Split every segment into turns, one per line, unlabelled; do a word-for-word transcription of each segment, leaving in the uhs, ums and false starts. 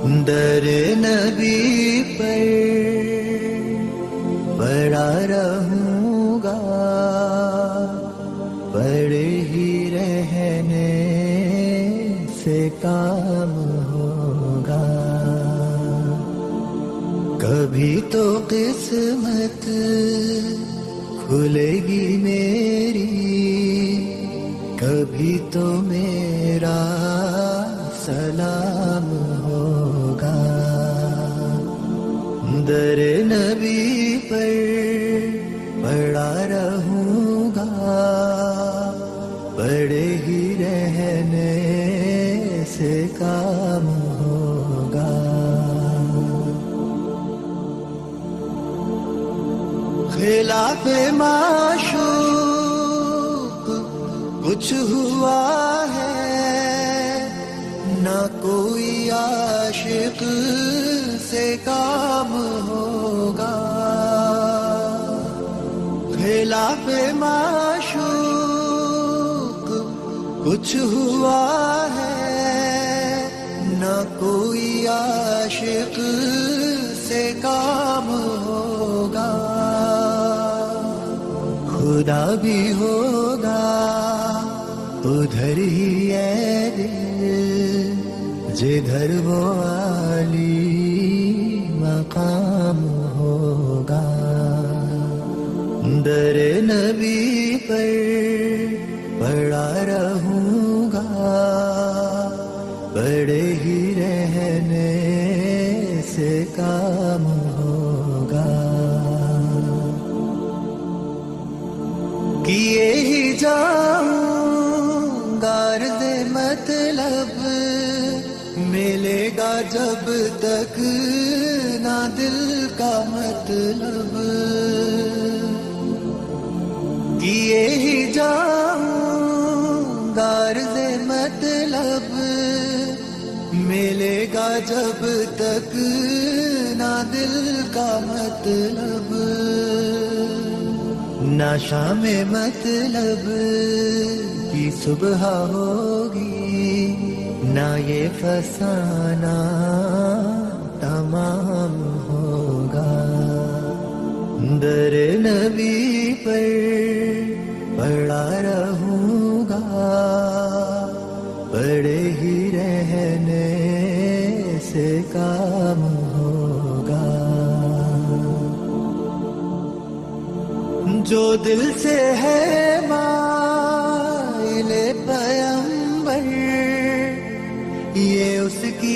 در نبی پر پڑا رہوں گا، پڑے ہی رہنے سے کام ہوگا. کبھی تو قسمت کھلے گی میری، کبھی تو میرا سلام ہوگا. در نبی پر پڑا رہوں گا، پڑے ہی رہنے سے کام ہوگا. خلاف معشوق کچھ ہوا ہے، نہ کوئی عاشق سے کام ہوگا. خلاف معشوق کچھ ہوا ہے، نہ کوئی عاشق سے کام ہوگا. خدا بھی ہوگا ادھر ہی ہے دل، جدھر وہ عالی مقام ہوگا. در نبی پر پڑا رہوں گا، پڑے ہی رہنے سے کام ہوگا. کیے ہی جاؤں غرض مطلب، ملے گا جب تک نہ دل کا مطلب. کیے ہی جاؤں غرض مطلب، ملے گا جب تک نہ دل کا مطلب. نہ شام مطلب کی صبح ہوگی، نہ یہ فسانہ تمام ہوگا. در نبی پر پڑا رہوں گا، پڑے ہی رہنے سے کام ہوگا. جو دل سے ہے مائل پیمبر، یہ اس کی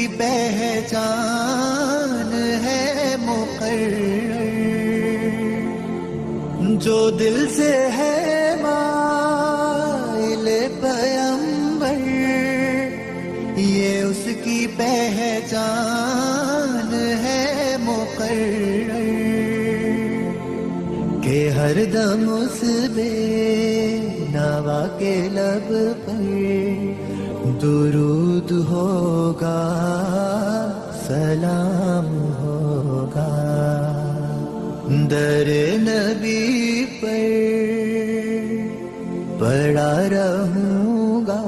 پہچان ہے مقرر. جو دل سے ہے مائل پیمبر، یہ اس کی پہچان ہے مقرر. کہ ہر دم اس بے نوا کے لب پر درود ہوگا، سلام ہوگا. در نبی پر پڑا رہوں گا،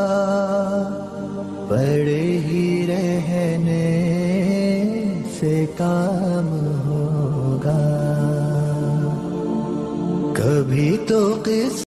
پڑے ہی رہنے سے کام ہوگا. کبھی تو قسمت